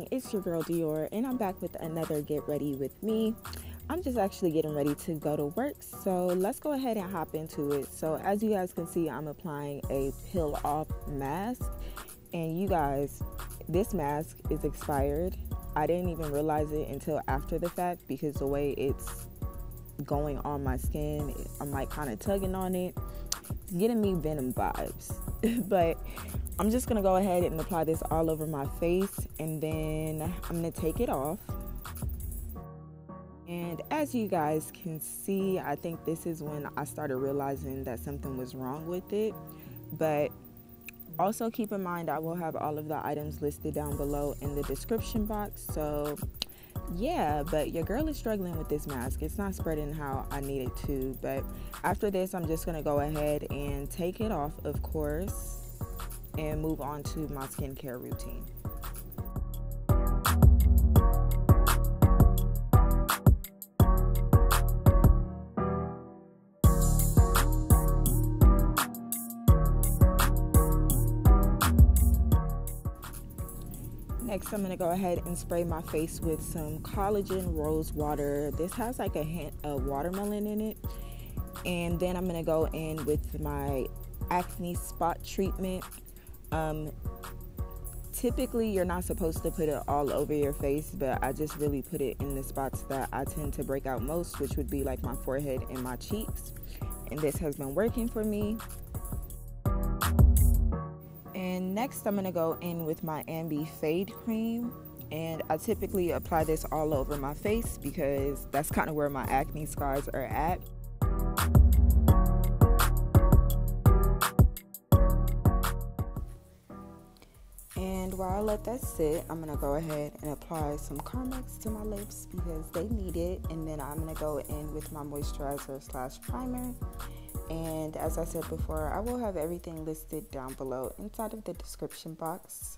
morning, it's your girl Dior, and I'm back with another Get Ready With Me. I'm just actually getting ready to go to work, so let's go ahead and hop into it. So as you guys can see, I'm applying a peel off mask, and you guys, this mask is expired. I didn't even realize it until after the fact because the way it's going on my skin, I'm like kind of tugging on it. It's getting me Venom vibes. But I'm just gonna go ahead and apply this all over my face, and then I'm gonna take it off. And as you guys can see, I think this is when I started realizing that something was wrong with it. But also keep in mind, I will have all of the items listed down below in the description box. So yeah, but your girl is struggling with this mask. It's not spreading how I need it to. But after this, I'm just gonna go ahead and take it off, of course, and move on to my skincare routine. Next, I'm going to go ahead and spray my face with some collagen rose water. This has like a hint of watermelon in it. And then I'm going to go in with my acne spot treatment. Typically, you're not supposed to put it all over your face, but I just really put it in the spots that I tend to break out most, which would be like my forehead and my cheeks. And this has been working for me. And next, I'm going to go in with my Ambi Fade Cream. And I typically apply this all over my face because that's kind of where my acne scars are at. And while I let that sit, I'm going to go ahead and apply some Carmex to my lips because they need it. And then I'm going to go in with my moisturizer / primer. And as I said before, I will have everything listed down below inside of the description box.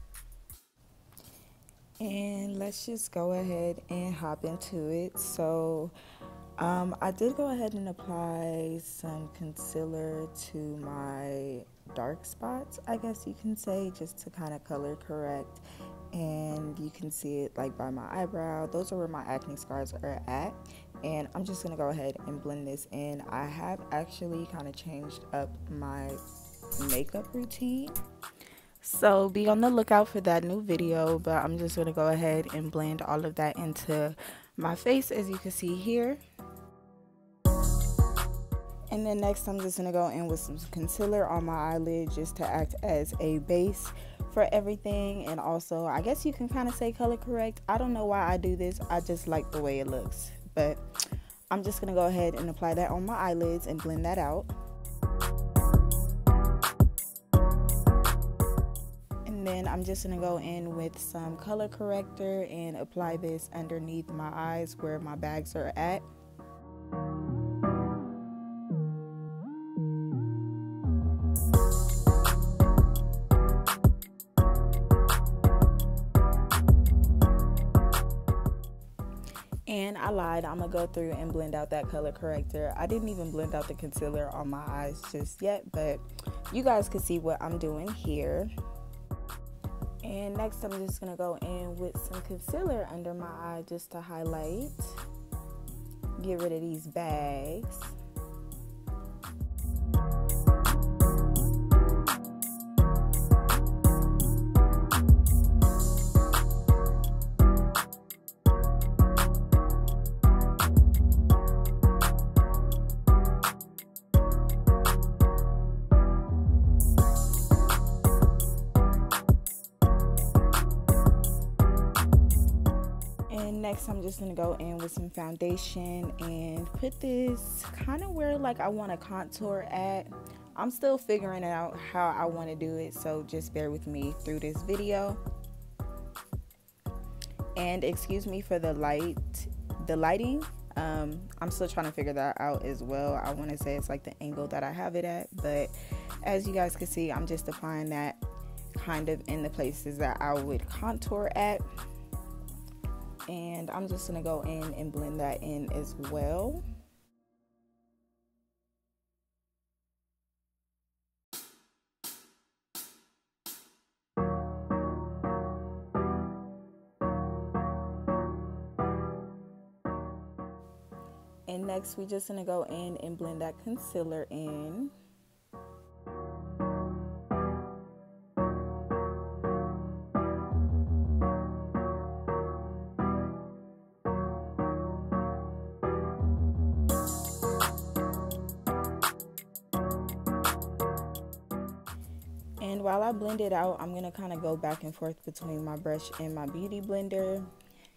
And let's just go ahead and hop into it. So I did go ahead and apply some concealer to my dark spots, I guess you can say, just to kind of color correct. And you can see it like by my eyebrow. Those are where my acne scars are at. And I'm just going to go ahead and blend this in. I have actually kind of changed up my makeup routine, so be on the lookout for that new video. But I'm just going to go ahead and blend all of that into my face, as you can see here. And then next, I'm just going to go in with some concealer on my eyelid just to act as a base for everything. And also, I guess you can kind of say color correct. I don't know why I do this. I just like the way it looks. But I'm just going to go ahead and apply that on my eyelids and blend that out. And then I'm just going to go in with some color corrector and apply this underneath my eyes where my bags are at. And I lied, I'm going to go through and blend out that color corrector. I didn't even blend out the concealer on my eyes just yet, but you guys can see what I'm doing here. And next, I'm just going to go in with some concealer under my eye just to highlight. Get rid of these bags. Next, I'm just going to go in with some foundation and put this kind of where like I want to contour at. I'm still figuring out how I want to do it, so just bear with me through this video. And excuse me for the lighting. I'm still trying to figure that out as well. I want to say it's like the angle that I have it at, but as you guys can see, I'm just applying that kind of in the places that I would contour at. And I'm just going to go in and blend that in as well. And next we're just going to go in and blend that concealer in. And while I blend it out, I'm going to kind of go back and forth between my brush and my beauty blender.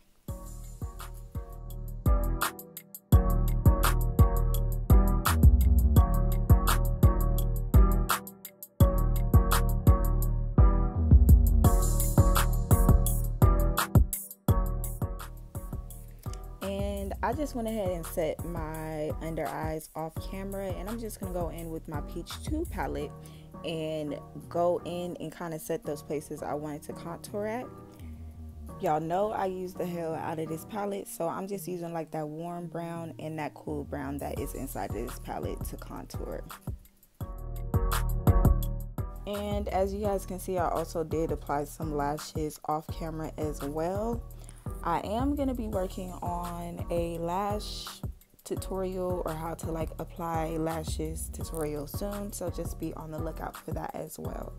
And I just went ahead and set my under eyes off camera, and I'm just going to go in with my Peach 2 palette and go in and kind of set those places I wanted to contour at. Y'all know I use the hell out of this palette, so I'm just using like that warm brown and that cool brown that is inside of this palette to contour. And as you guys can see, I also did apply some lashes off camera as well. I am going to be working on a lash tutorial, or how to like apply lashes tutorial soon, so just be on the lookout for that as well.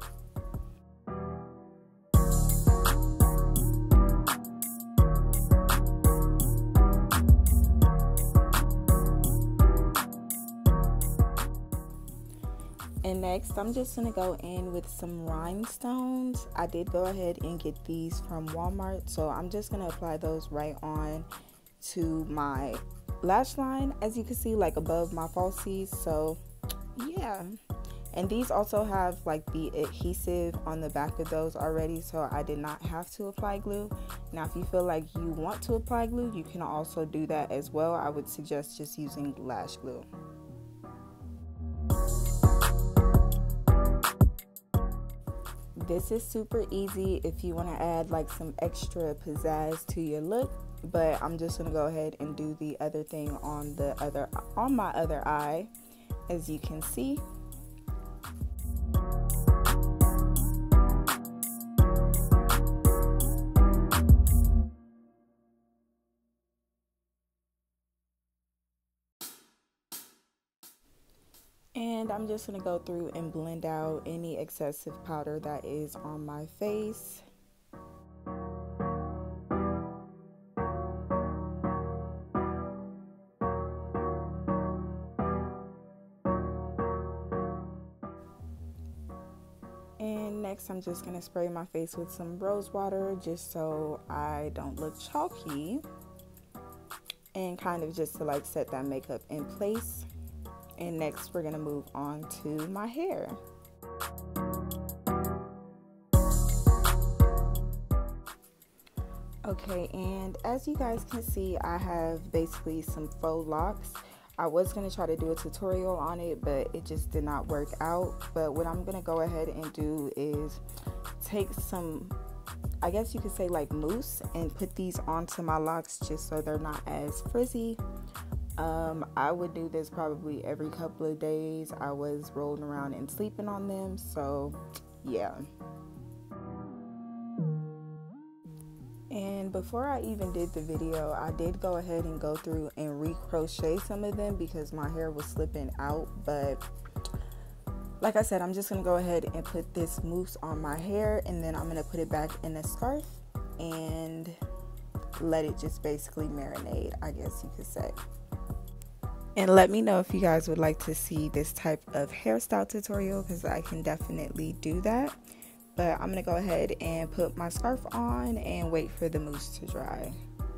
And next I'm just gonna go in with some rhinestones. I did go ahead and get these from Walmart, so I'm just gonna apply those right on to my lash line, as you can see, like above my falsies. So yeah, and these also have like the adhesive on the back of those already, so I did not have to apply glue. Now if you feel like you want to apply glue, you can also do that as well. I would suggest just using lash glue. This is super easy if you want to add like some extra pizzazz to your look, but I'm just gonna go ahead and do the other thing on my other eye, as you can see. And I'm just going to go through and blend out any excessive powder that is on my face. And next I'm just going to spray my face with some rose water just so I don't look chalky, and kind of just to like set that makeup in place. And next we're going to move on to my hair. Okay, and as you guys can see, I have basically some faux locks. I was going to try to do a tutorial on it, but it just did not work out. But what I'm going to go ahead and do is take some, I guess you could say like mousse, and put these onto my locks just so they're not as frizzy. I would do this probably every couple of days. I was rolling around and sleeping on them, so yeah. And before I even did the video, I did go ahead and go through and recrochet some of them because my hair was slipping out. But like I said, I'm just gonna go ahead and put this mousse on my hair, and then I'm gonna put it back in a scarf and let it just basically marinate, I guess you could say. And let me know if you guys would like to see this type of hairstyle tutorial, because I can definitely do that. But I'm going to go ahead and put my scarf on and wait for the mousse to dry.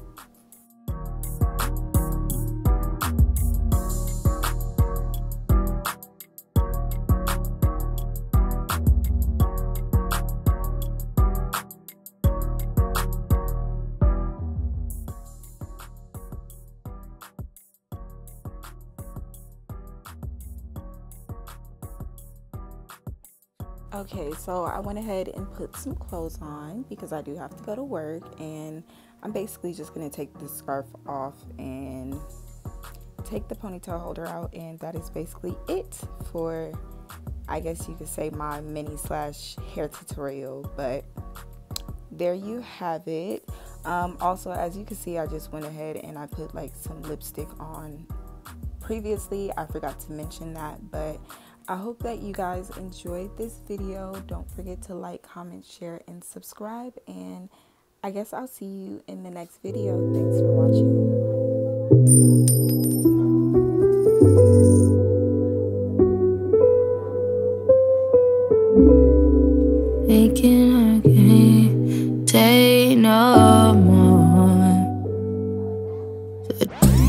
Okay, so I went ahead and put some clothes on because I do have to go to work, and I'm basically just going to take this scarf off and take the ponytail holder out, and that is basically it for, I guess you could say, my mini / hair tutorial. But there you have it. Also, as you can see, I just went ahead and I put like some lipstick on previously. I forgot to mention that, but I hope that you guys enjoyed this video. Don't forget to like, comment, share, and subscribe, and I guess I'll see you in the next video. Thanks for watching. Thinking I can't take no more.